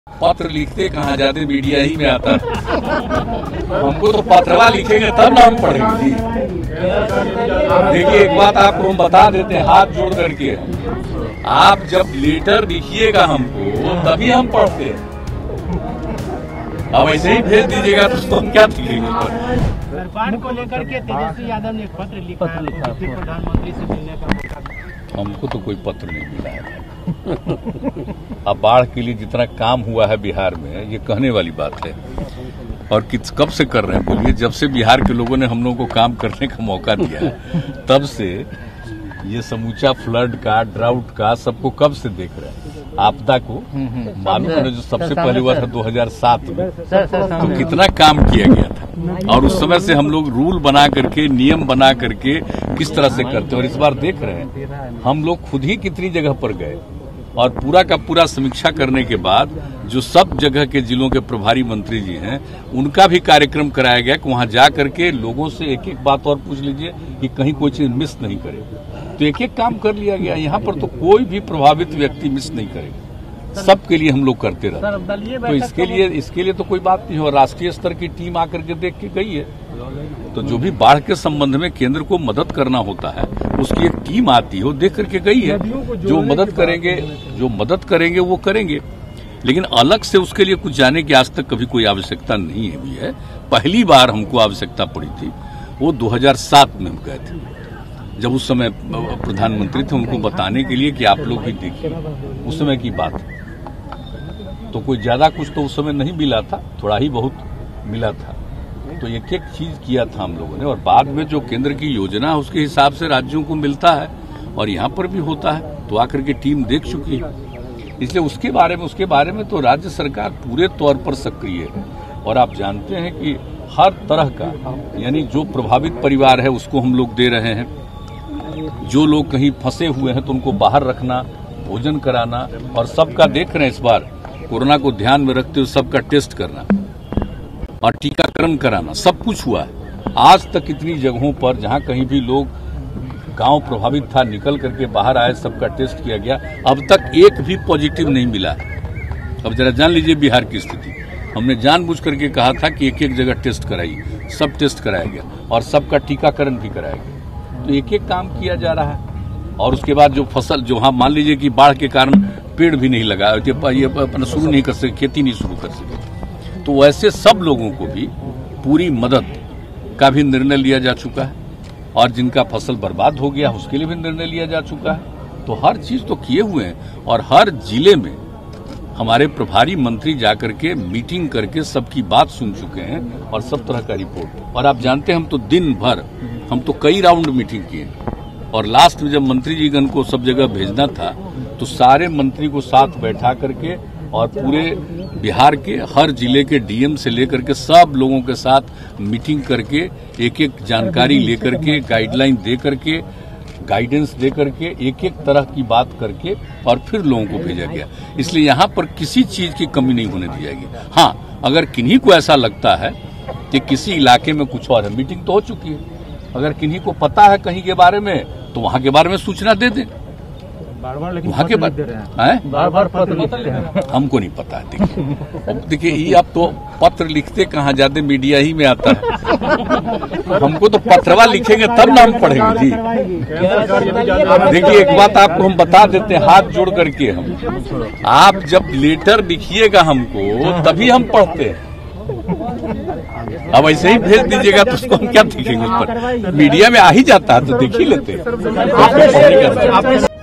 पत्र लिखते कहाँ जाते, मीडिया ही में आता है। हमको तो पत्रवा लिखेंगे तब ना हम पढ़ेंगे जी। देखिए एक बात आपको हम बता देते हैं हाथ जोड़ करके, आप जब लेटर लिखिएगा हमको तभी हम पढ़ते हैं। अब ऐसे ही भेज दीजिएगा तो हम क्या लिखेंगे। बाढ़ को लेकर के तेजस्वी यादव ने एक पत्र लिखा है, प्रधानमंत्री से मिलने का मौका। हमको तो कोई पत्र नहीं मिला है। अब बाढ़ के लिए जितना काम हुआ है बिहार में, ये कहने वाली बात है। और कब से कर रहे हैं बोलिए? जब से बिहार के लोगों ने हम लोगों को काम करने का मौका दिया है, तब से ये समूचा फ्लड का, ड्राउट का, सबको कब से देख रहे हैं। आपदा को मालूम है जो सबसे पहले हुआ था 2007 में, तो कितना काम किया गया था। और उस समय से हम लोग रूल बना करके, नियम बना करके किस तरह से करते हैं। और इस बार देख रहे हैं हम लोग खुद ही कितनी जगह पर गए और पूरा का पूरा समीक्षा करने के बाद जो सब जगह के जिलों के प्रभारी मंत्री जी हैं, उनका भी कार्यक्रम कराया गया कि वहां जा करके लोगों से एक एक बात और पूछ लीजिए कि कहीं कोई चीज मिस नहीं करे। तो एक एक काम कर लिया गया। यहाँ पर तो कोई भी प्रभावित व्यक्ति मिस नहीं करेगा, सबके लिए हम लोग करते रहते। तो इसके लिए तो कोई बात नहीं हो। राष्ट्रीय स्तर की टीम आकर के देख के गई है। तो जो भी बाढ़ के संबंध में केंद्र को मदद करना होता है, उसकी एक टीम आती है, वो देख करके गई है। जो मदद करेंगे वो करेंगे, लेकिन अलग से उसके लिए कुछ जाने की आज तक कभी कोई आवश्यकता नहीं हुई है। पहली बार हमको आवश्यकता पड़ी थी वो 2007 में हम गए थे, जब उस समय प्रधानमंत्री थे, उनको बताने के लिए कि आप लोग भी देखिए। उस समय की बात तो कोई ज्यादा कुछ तो उस समय नहीं मिला था, थोड़ा ही बहुत मिला था। तो एक एक चीज किया था हम लोगों ने। और बाद में जो केंद्र की योजना है उसके हिसाब से राज्यों को मिलता है और यहाँ पर भी होता है। तो आकर के टीम देख चुकी है, इसलिए उसके बारे में तो राज्य सरकार पूरे तौर पर सक्रिय है। और आप जानते हैं कि हर तरह का, यानी जो प्रभावित परिवार है उसको हम लोग दे रहे हैं। जो लोग कहीं फंसे हुए हैं तो उनको बाहर रखना, भोजन कराना, और सबका देख रहे हैं इस बार कोरोना को ध्यान में रखते हुए सबका टेस्ट करना और टीकाकरण कराना, सब कुछ हुआ है। आज तक इतनी जगहों पर जहां कहीं भी लोग गांव प्रभावित था, निकल करके बाहर आए, सबका टेस्ट किया गया। अब तक एक भी पॉजिटिव नहीं मिला है। अब जरा जान लीजिए बिहार की स्थिति। हमने जानबूझ करके कहा था कि एक एक जगह टेस्ट कराइए, सब टेस्ट कराया गया और सबका टीकाकरण भी कराया गया। तो एक एक काम किया जा रहा है। और उसके बाद जो फसल, जो हाँ मान लीजिए कि बाढ़ के कारण पेड़ भी नहीं लगा, ये अपना शुरू नहीं कर सके, खेती नहीं शुरू कर सके, तो वैसे सब लोगों को भी पूरी मदद का भी निर्णय लिया जा चुका है। और जिनका फसल बर्बाद हो गया उसके लिए भी निर्णय लिया जा चुका है। तो हर चीज तो किए हुए हैं। और हर जिले में हमारे प्रभारी मंत्री जाकर के मीटिंग करके सबकी बात सुन चुके हैं और सब तरह का रिपोर्ट। और आप जानते हैं हम तो दिन भर, हम तो कई राउंड मीटिंग किए। और लास्ट में जब मंत्री जीगण को सब जगह भेजना था तो सारे मंत्री को साथ बैठा करके और पूरे बिहार के हर जिले के डीएम से लेकर के सब लोगों के साथ मीटिंग करके एक एक जानकारी लेकर के, गाइडलाइन दे करके, गाइडेंस दे करके, एक एक तरह की बात करके और फिर लोगों को भेजा गया। इसलिए यहाँ पर किसी चीज की कमी नहीं होने दी जाएगी। हाँ, अगर किन्हीं को ऐसा लगता है कि किसी इलाके में कुछ और है, मीटिंग तो हो चुकी है, अगर किन्हीं को पता है कहीं के बारे में तो वहाँ के बारे में सूचना दे दें। वहाँ के बार पत्र लिखते हैं, हमको नहीं पता है। देखिए ये आप तो पत्र लिखते कहाँ जाते, मीडिया ही में आता है। हमको तो पत्रवा लिखेंगे तब ना हम पढ़ेंगे जी। देखिए एक बात आपको हम बता देते हैं हाथ जोड़ करके, आप जब लेटर लिखिएगा हमको तभी हम पढ़ते हैं। अब ऐसे ही भेज दीजिएगा तो उसको हम क्या देखेंगे। उस पर मीडिया में आ ही जाता है तो देख ही लेते हैं।